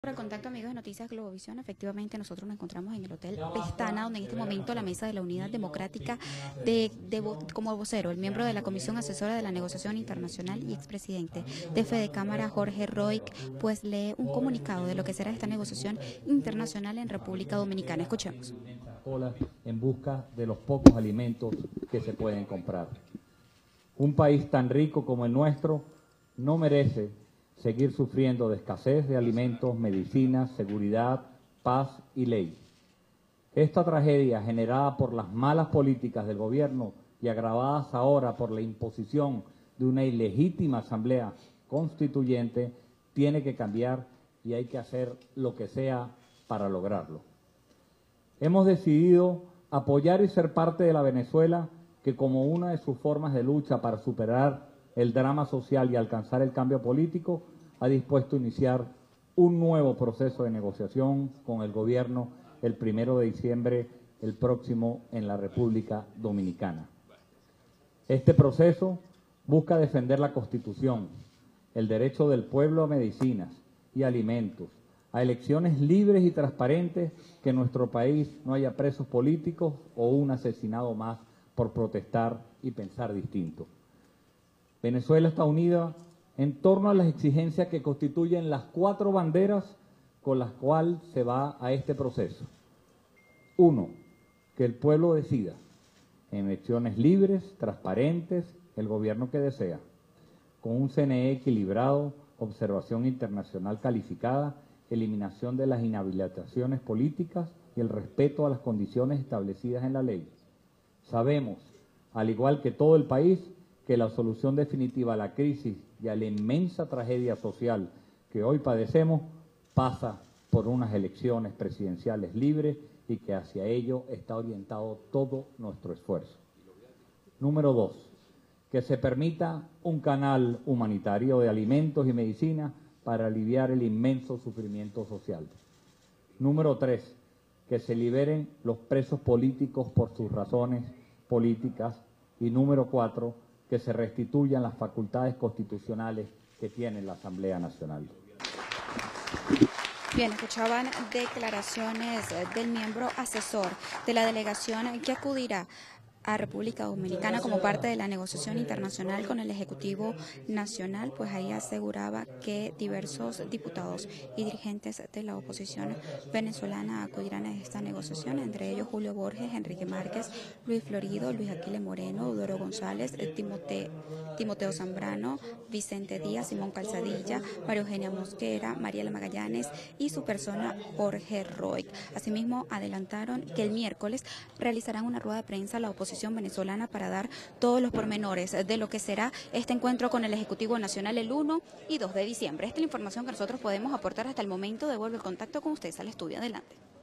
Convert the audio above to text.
Por el contacto, amigos de Noticias Globovisión, efectivamente nosotros nos encontramos en el Hotel Pestana, donde en este momento la Mesa de la Unidad Democrática como vocero, el miembro de la Comisión Asesora de la Negociación Internacional y expresidente de Fedecámara, Jorge Roig, pues lee un comunicado de lo que será esta negociación internacional en República Dominicana. Escuchemos. En busca de los pocos alimentos que se pueden comprar. Un país tan rico como el nuestro no merece seguir sufriendo de escasez de alimentos, medicinas, seguridad, paz y ley. Esta tragedia, generada por las malas políticas del gobierno y agravadas ahora por la imposición de una ilegítima asamblea constituyente, tiene que cambiar y hay que hacer lo que sea para lograrlo. Hemos decidido apoyar y ser parte de la Venezuela que, como una de sus formas de lucha para superar el drama social y alcanzar el cambio político, ha dispuesto a iniciar un nuevo proceso de negociación con el gobierno el 1 de diciembre, el próximo, en la República Dominicana. Este proceso busca defender la Constitución, el derecho del pueblo a medicinas y alimentos, a elecciones libres y transparentes, que en nuestro país no haya presos políticos o un asesinado más por protestar y pensar distinto. Venezuela está unida en torno a las exigencias que constituyen las 4 banderas con las cuales se va a este proceso. 1. Que el pueblo decida, en elecciones libres, transparentes, el gobierno que desea, con un CNE equilibrado, observación internacional calificada, eliminación de las inhabilitaciones políticas y el respeto a las condiciones establecidas en la ley. Sabemos, al igual que todo el país, que la solución definitiva a la crisis y a la inmensa tragedia social que hoy padecemos pasa por unas elecciones presidenciales libres y que hacia ello está orientado todo nuestro esfuerzo. Número 2, que se permita un canal humanitario de alimentos y medicinas para aliviar el inmenso sufrimiento social. Número 3, que se liberen los presos políticos por sus razones políticas. Y número 4, que se restituyan las facultades constitucionales que tiene la Asamblea Nacional. Bien, escuchaban declaraciones del miembro asesor de la delegación que acudirá a República Dominicana como parte de la negociación internacional con el Ejecutivo Nacional. Pues ahí aseguraba que diversos diputados y dirigentes de la oposición venezolana acudirán a esta negociación, entre ellos Julio Borges, Enrique Márquez, Luis Florido, Luis Aquiles Moreno, Eudoro González, Timoteo Zambrano, Vicente Díaz, Simón Calzadilla, María Eugenia Mosquera, Mariela Magallanes y su persona Jorge Roig. Asimismo, adelantaron que el miércoles realizarán una rueda de prensa a la oposición venezolana para dar todos los pormenores de lo que será este encuentro con el Ejecutivo Nacional el 1 y 2 de diciembre. Esta es la información que nosotros podemos aportar hasta el momento. Devuelvo el contacto con ustedes al estudio. Adelante.